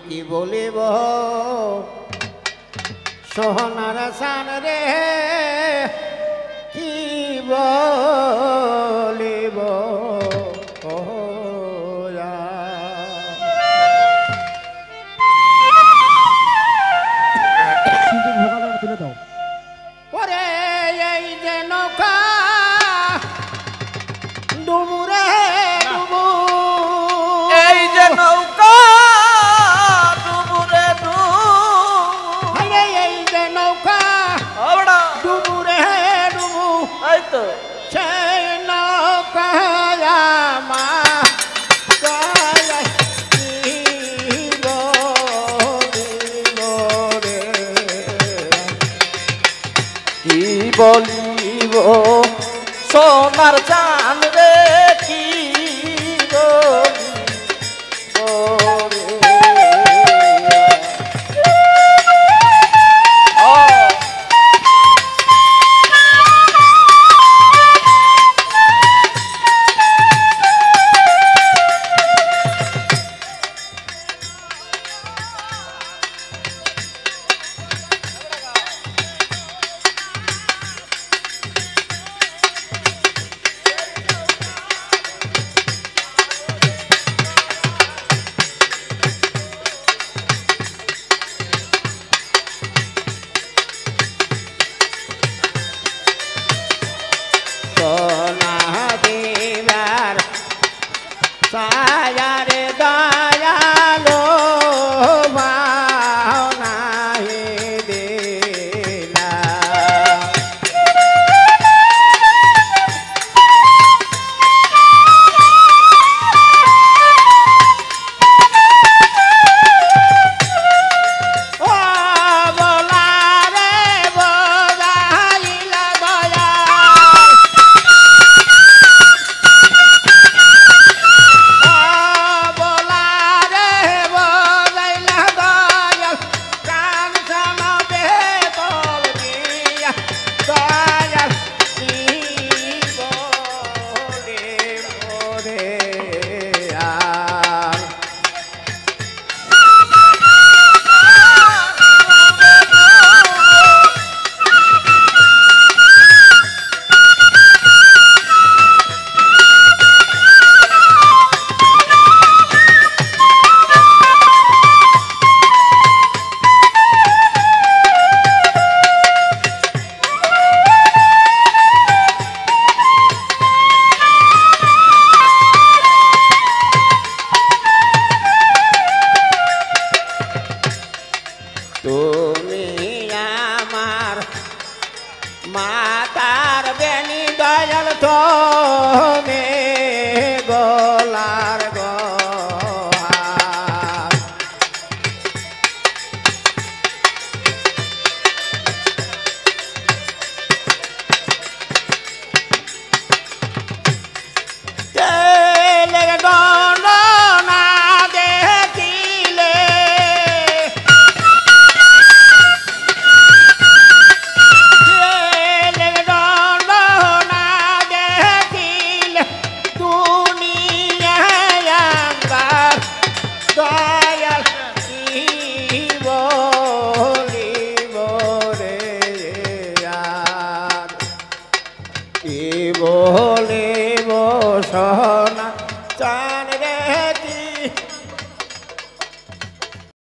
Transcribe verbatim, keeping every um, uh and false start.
কি বলিব সোহনার সান রে কি বলিব তুলে দাও ওরে এই যে নৌকা ডুবুরে ডুবু এই যে নৌকা ডুবুরে ডুবু এই যে নৌকা ডুবুরে ডুবু এই তো সেই নৌকা মা কি বলিব সোনার চান রে কি সায়ারে দয়ালো ভাওনাহি দিলা ও বলা রে বদাইলা দয়া তুমি আমার মাতার বেনি দয়াল তুমি